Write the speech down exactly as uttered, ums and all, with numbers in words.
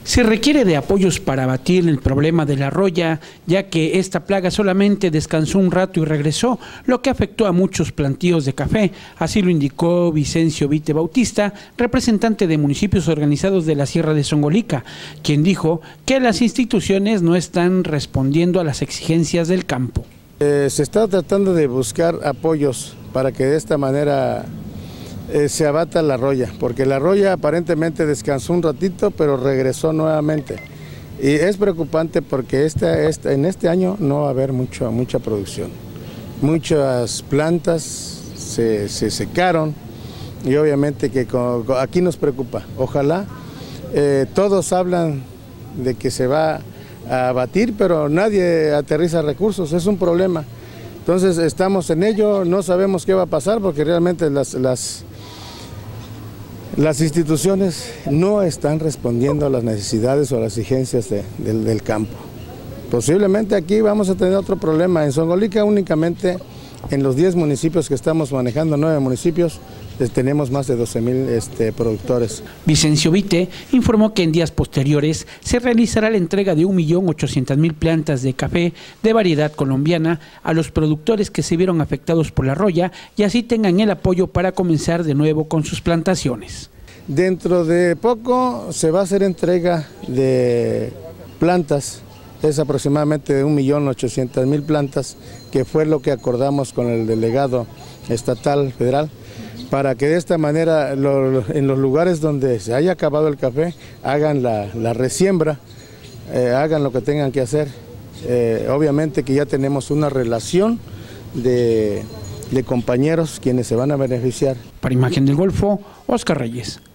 Se requiere de apoyos para abatir el problema de la roya, ya que esta plaga solamente descansó un rato y regresó, lo que afectó a muchos plantíos de café. Así lo indicó Vicencio Vite Bautista, representante de municipios organizados de la Sierra de Zongolica, quien dijo que las instituciones no están respondiendo a las exigencias del campo. Eh, se está tratando de buscar apoyos para que de esta manera Eh, se abata la roya, porque la roya aparentemente descansó un ratito, pero regresó nuevamente. Y es preocupante porque este, este, en este año no va a haber mucho, mucha producción. Muchas plantas se, se secaron y obviamente que con, aquí nos preocupa. Ojalá, eh, todos hablan de que se va a abatir, pero nadie aterriza recursos, es un problema. Entonces estamos en ello, no sabemos qué va a pasar porque realmente las... las Las instituciones no están respondiendo a las necesidades o a las exigencias de, del, del campo. Posiblemente aquí vamos a tener otro problema. En Zongolica únicamente, en los diez municipios que estamos manejando, nueve municipios, tenemos más de doce mil este, productores. Vicencio Vite informó que en días posteriores se realizará la entrega de un millón ochocientas mil plantas de café de variedad colombiana a los productores que se vieron afectados por la roya y así tengan el apoyo para comenzar de nuevo con sus plantaciones. Dentro de poco se va a hacer entrega de plantas, es aproximadamente de un millón ochocientas mil plantas, que fue lo que acordamos con el delegado estatal federal, para que de esta manera lo, en los lugares donde se haya acabado el café hagan la, la resiembra, eh, hagan lo que tengan que hacer. Eh, obviamente que ya tenemos una relación de, de compañeros quienes se van a beneficiar. Para Imagen del Golfo, Oscar Reyes.